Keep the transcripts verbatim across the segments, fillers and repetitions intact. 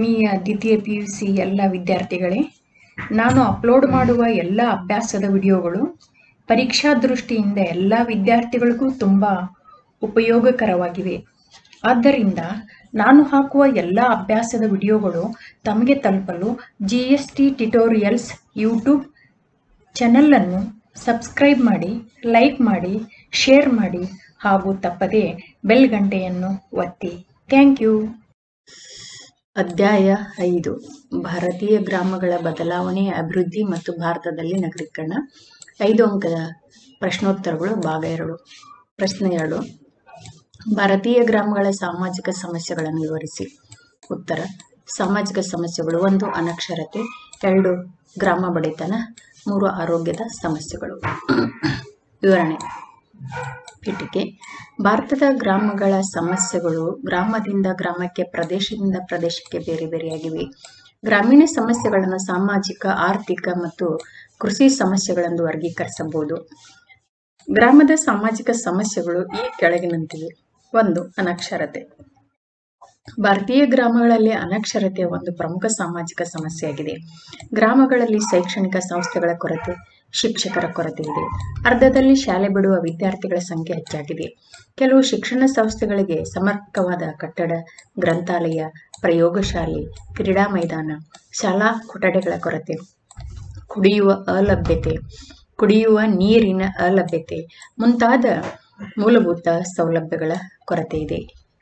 ಆತ್ಮೀಯ ದ್ವಿತೀಯ P U C ಎಲ್ಲ ವಿದ್ಯಾರ್ಥಿಗಳೇ, ನಾನು ಅಪ್ಲೋಡ್ ಮಾಡುವ ಎಲ್ಲ ಅಭ್ಯಾಸದ ವಿಡಿಯೋಗಳು ಪರೀಕ್ಷಾ ದೃಷ್ಟಿಯಿಂದ ಎಲ್ಲ ವಿದ್ಯಾರ್ಥಿಗಳಿಗೂ ತುಂಬ ಉಪಯೋಗಕರವಾಗಿವೆ. ಆದ್ದರಿಂದ ನಾನು ಹಾಕುವ ಎಲ್ಲ ಅಭ್ಯಾಸದ ವಿಡಿಯೋಗಳು ತಮಗೆ ತಲುಪಲು G S T tutorials YouTube ಚಾನಲನ್ನು ಸಬ್ಸ್ಕ್ರೈಬ್ ಮಾಡಿ, ಲೈಕ್ ಮಾಡಿ, ಶೇರ್ ಮಾಡಿ ಹಾಗೂ ತಪ್ಪದೇ ಬೆಲ್ ಗಂಟೆಯನ್ನು ಒತ್ತಿ. Thank you. ಅಧ್ಯಾಯ ಐದು. ಭಾರತೀಯ ಗ್ರಾಮಗಳ ಬದಲಾವಣೆ, ಅಭಿವೃದ್ಧಿ ಮತ್ತು ಭಾರತದಲ್ಲಿ ನಗರೀಕರಣ. ಐದು ಅಂಕದ ಪ್ರಶ್ನೋತ್ತರಗಳು. ಭಾಗ ಎರಡು. ಪ್ರಶ್ನೆ ಎರಡು. ಭಾರತೀಯ ಗ್ರಾಮಗಳ ಸಾಮಾಜಿಕ ಸಮಸ್ಯೆಗಳನ್ನು ವಿವರಿಸಿ. ಉತ್ತರ: ಸಾಮಾಜಿಕ ಸಮಸ್ಯೆಗಳು: ಒಂದು, ಅನಕ್ಷರತೆ; ಎರಡು, ಗ್ರಾಮ ಬಡತನ; ಮೂರು, ಆರೋಗ್ಯದ ಸಮಸ್ಯೆಗಳು. ವಿವರಣೆ. ಪೀಠಿಕೆ. ಭಾರತದ ಗ್ರಾಮಗಳ ಸಮಸ್ಯೆಗಳು ಗ್ರಾಮದಿಂದ ಗ್ರಾಮಕ್ಕೆ, ಪ್ರದೇಶದಿಂದ ಪ್ರದೇಶಕ್ಕೆ ಬೇರೆ ಬೇರೆಯಾಗಿವೆ. ಗ್ರಾಮೀಣ ಸಮಸ್ಯೆಗಳನ್ನು ಸಾಮಾಜಿಕ, ಆರ್ಥಿಕ ಮತ್ತು ಕೃಷಿ ಸಮಸ್ಯೆಗಳೆಂದು ವರ್ಗೀಕರಿಸಬಹುದು. ಗ್ರಾಮದ ಸಾಮಾಜಿಕ ಸಮಸ್ಯೆಗಳು ಈ ಕೆಳಗಿನಂತಿವೆ. ಒಂದು, ಅನಕ್ಷರತೆ. ಭಾರತೀಯ ಗ್ರಾಮಗಳಲ್ಲಿ ಅನಕ್ಷರತೆ ಒಂದು ಪ್ರಮುಖ ಸಾಮಾಜಿಕ ಸಮಸ್ಯೆಯಾಗಿದೆ. ಗ್ರಾಮಗಳಲ್ಲಿ ಶೈಕ್ಷಣಿಕ ಸಂಸ್ಥೆಗಳ ಕೊರತೆ, ಶಿಕ್ಷಕರ ಕೊರತೆ ಇದೆ. ಅರ್ಧದಲ್ಲಿ ಶಾಲೆ ಬಿಡುವ ವಿದ್ಯಾರ್ಥಿಗಳ ಸಂಖ್ಯೆ ಹೆಚ್ಚಾಗಿದೆ. ಕೆಲವು ಶಿಕ್ಷಣ ಸಂಸ್ಥೆಗಳಿಗೆ ಸಮರ್ಪಕವಾದ ಕಟ್ಟಡ, ಗ್ರಂಥಾಲಯ, ಪ್ರಯೋಗಶಾಲೆ, ಕ್ರೀಡಾ ಮೈದಾನ, ಶಾಲಾ ಕೊಠಡಿಗಳ ಕೊರತೆ, ಕುಡಿಯುವ ಅಲಭ್ಯತೆ, ಕುಡಿಯುವ ನೀರಿನ ಅಲಭ್ಯತೆ ಮುಂತಾದ ಮೂಲಭೂತ ಸೌಲಭ್ಯಗಳ ಕೊರತೆ ಇದೆ.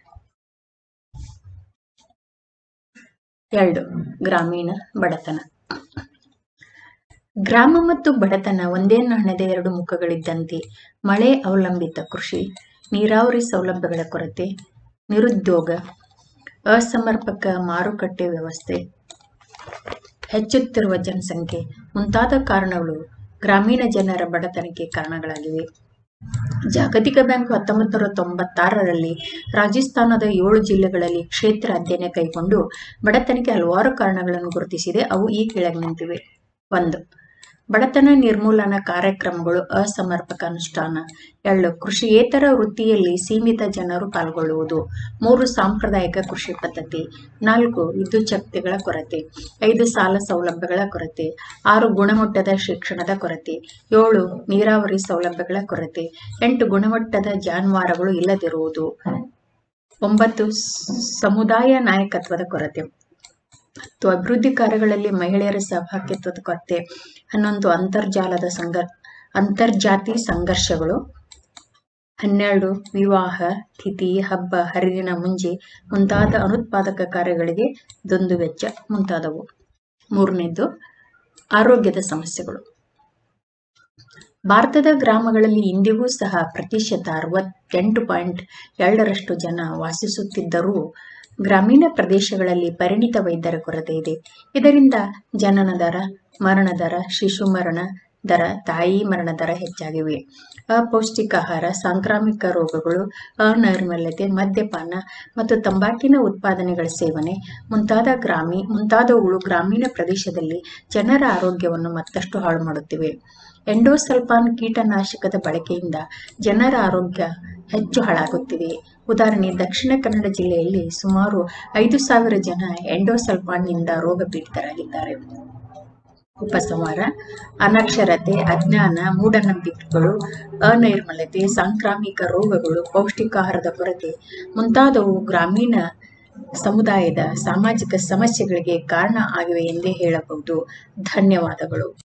ಎರಡು, ಗ್ರಾಮೀಣ ಬಡತನ. ಗ್ರಾಮ ಮತ್ತು ಬಡತನ ಒಂದೇ ನಾಣ್ಯದ ಎರಡು ಮುಖಗಳಿದ್ದಂತೆ. ಮಳೆ ಅವಲಂಬಿತ ಕೃಷಿ, ನೀರಾವರಿ ಸೌಲಭ್ಯಗಳ ಕೊರತೆ, ನಿರುದ್ಯೋಗ, ಅಸಮರ್ಪಕ ಮಾರುಕಟ್ಟೆ ವ್ಯವಸ್ಥೆ, ಹೆಚ್ಚುತ್ತಿರುವ ಜನಸಂಖ್ಯೆ ಮುಂತಾದ ಕಾರಣಗಳು ಗ್ರಾಮೀಣ ಜನರ ಬಡತನಕ್ಕೆ ಕಾರಣಗಳಾಗಿವೆ. ಜಾಗತಿಕ ಬ್ಯಾಂಕ್ ಹತ್ತೊಂಬತ್ತು ನೂರ ತೊಂಬತ್ತಾರರಲ್ಲಿ ರಾಜಸ್ಥಾನದ ಏಳು ಜಿಲ್ಲೆಗಳಲ್ಲಿ ಕ್ಷೇತ್ರ ಅಧ್ಯಯನ ಕೈಗೊಂಡು ಬಡತನಕ್ಕೆ ಹಲವಾರು ಕಾರಣಗಳನ್ನು ಗುರುತಿಸಿದೆ. ಅವು ಈ ಕೆಳಗಿನಂತಿವೆ. ಒಂದು, ಬಡತನ ನಿರ್ಮೂಲನಾ ಕಾರ್ಯಕ್ರಮಗಳು ಅಸಮರ್ಪಕ ಅನುಷ್ಠಾನ. ಎರಡು, ಕೃಷಿಯೇತರ ವೃತ್ತಿಯಲ್ಲಿ ಸೀಮಿತ ಜನರು ಪಾಲ್ಗೊಳ್ಳುವುದು. ಮೂರು, ಸಾಂಪ್ರದಾಯಿಕ ಕೃಷಿ ಪದ್ಧತಿ. ನಾಲ್ಕು, ವಿದ್ಯುತ್ ಶಕ್ತಿಗಳ ಕೊರತೆ. ಐದು, ಸಾಲ ಸೌಲಭ್ಯಗಳ ಕೊರತೆ. ಆರು, ಗುಣಮಟ್ಟದ ಶಿಕ್ಷಣದ ಕೊರತೆ. ಏಳು, ನೀರಾವರಿ ಸೌಲಭ್ಯಗಳ ಕೊರತೆ. ಎಂಟು, ಗುಣಮಟ್ಟದ ಜಾನುವಾರುಗಳು ಇಲ್ಲದಿರುವುದು. ಒಂಬತ್ತು, ಸಮುದಾಯ ನಾಯಕತ್ವದ ಕೊರತೆ. ಹತ್ತು, ಅಭಿವೃದ್ಧಿ ಕಾರ್ಯಗಳಲ್ಲಿ ಮಹಿಳೆಯರ ಸಹಭಾಗಿತ್ವದ ಕೊರತೆ. ಹನ್ನೊಂದು, ಅಂತರ್ಜಾಲದ ಸಂಘ ಅಂತರ್ಜಾತಿ ಸಂಘರ್ಷಗಳು. ಹನ್ನೆರಡು, ವಿವಾಹ, ತಿಥಿ, ಹಬ್ಬ, ಹರಿದಿನ ಮುಂಜಿ ಮುಂತಾದ ಅನುತ್ಪಾದಕ ಕಾರ್ಯಗಳಿಗೆ ದುಂದು ವೆಚ್ಚ ಮುಂತಾದವು. ಮೂರನೇದು, ಆರೋಗ್ಯದ ಸಮಸ್ಯೆಗಳು. ಭಾರತದ ಗ್ರಾಮಗಳಲ್ಲಿ ಇಂದಿಗೂ ಸಹ ಪ್ರತಿಶತ ಅರವತ್ತೆಂಟು ಪಾಯಿಂಟ್ ಎರಡರಷ್ಟು ಜನ ವಾಸಿಸುತ್ತಿದ್ದರೂ ಗ್ರಾಮೀಣ ಪ್ರದೇಶಗಳಲ್ಲಿ ಪರಿಣಿತ ವೈದ್ಯರ ಕೊರತೆ ಇದೆ. ಇದರಿಂದ ಜನನ ದರ, ಮರಣ ದರ, ಶಿಶು ಮರಣ ದರ, ತಾಯಿ ಮರಣ ದರ ಹೆಚ್ಚಾಗಿವೆ. ಅಪೌಷ್ಟಿಕ ಆಹಾರ, ಸಾಂಕ್ರಾಮಿಕ ರೋಗಗಳು, ಅನೈರ್ಮಲ್ಯತೆ, ಮದ್ಯಪಾನ ಮತ್ತು ತಂಬಾಕಿನ ಉತ್ಪಾದನೆಗಳ ಸೇವನೆ ಮುಂತಾದ ಗ್ರಾಮೀ ಮುಂತಾದವುಗಳು ಗ್ರಾಮೀಣ ಪ್ರದೇಶದಲ್ಲಿ ಜನರ ಆರೋಗ್ಯವನ್ನು ಮತ್ತಷ್ಟು ಹಾಳು ಮಾಡುತ್ತಿವೆ. ಎಂಡೋಸಲ್ಫಾನ್ ಕೀಟನಾಶಕದ ಬಳಕೆಯಿಂದ ಜನರ ಆರೋಗ್ಯ ಹೆಚ್ಚು ಹಾಳಾಗುತ್ತಿದೆ. ಉದಾಹರಣೆ: ದಕ್ಷಿಣ ಕನ್ನಡ ಜಿಲ್ಲೆಯಲ್ಲಿ ಸುಮಾರು ಐದು ಸಾವಿರ ಜನ ಎಂಡೋಸಲ್ಫಾನ್ನಿಂದ ರೋಗ ಪೀಡಿತರಾಗಿದ್ದಾರೆ. ಉಪಸಂಹಾರ: ಅನಕ್ಷರತೆ, ಅಜ್ಞಾನ, ಮೂಢನಂಬಿಕೆಗಳು, ಅನೈರ್ಮಲ್ಯತೆ, ಸಾಂಕ್ರಾಮಿಕ ರೋಗಗಳು, ಪೌಷ್ಟಿಕಾಹಾರದ ಕೊರತೆ ಮುಂತಾದವು ಗ್ರಾಮೀಣ ಸಮುದಾಯದ ಸಾಮಾಜಿಕ ಸಮಸ್ಯೆಗಳಿಗೆ ಕಾರಣ ಆಗಿವೆ ಎಂದೇ ಹೇಳಬಹುದು. ಧನ್ಯವಾದಗಳು.